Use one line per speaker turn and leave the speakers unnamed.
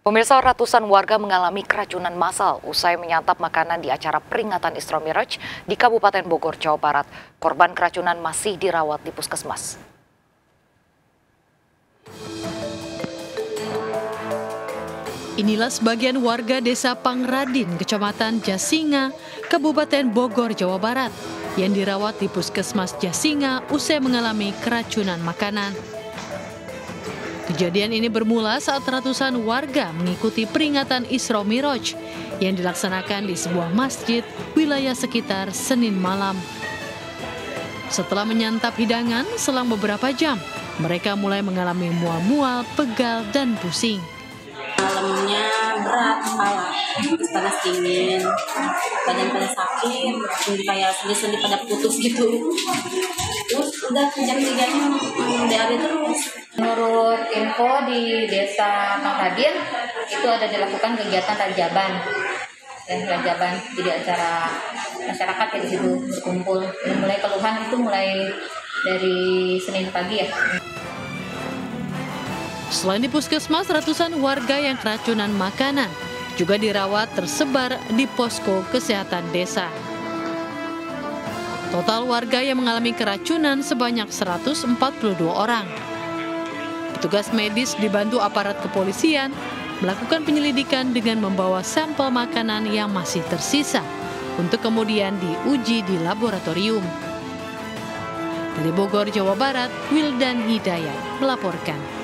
Pemirsa, ratusan warga mengalami keracunan massal usai menyantap makanan di acara peringatan Isra Miraj di Kabupaten Bogor, Jawa Barat. Korban keracunan masih dirawat di puskesmas.
Inilah sebagian warga Desa Pangradin, Kecamatan Jasinga, Kabupaten Bogor, Jawa Barat, yang dirawat di puskesmas Jasinga usai mengalami keracunan makanan. Kejadian ini bermula saat ratusan warga mengikuti peringatan Isra Miraj yang dilaksanakan di sebuah masjid wilayah sekitar Senin malam. Setelah menyantap hidangan selang beberapa jam, mereka mulai mengalami mual-mual, pegal, dan pusing.
Malamnya berat kepala, terus panas dingin, badan pada sakit, kayak sendi-sendi pada putus gitu. Terus udah jam 3-nya DAB terus.
Menurut info di Desa Pangradin itu ada dilakukan kegiatan rajaban. Rajaban, jadi acara masyarakat ya di situ berkumpul. Mulai keluhan itu mulai dari Senin pagi ya.
Selain di puskesmas, ratusan warga yang keracunan makanan juga dirawat tersebar di posko kesehatan desa. Total warga yang mengalami keracunan sebanyak 142 orang. Petugas medis dibantu aparat kepolisian melakukan penyelidikan dengan membawa sampel makanan yang masih tersisa untuk kemudian diuji di laboratorium. Dari Bogor, Jawa Barat, Wildan Hidayat melaporkan.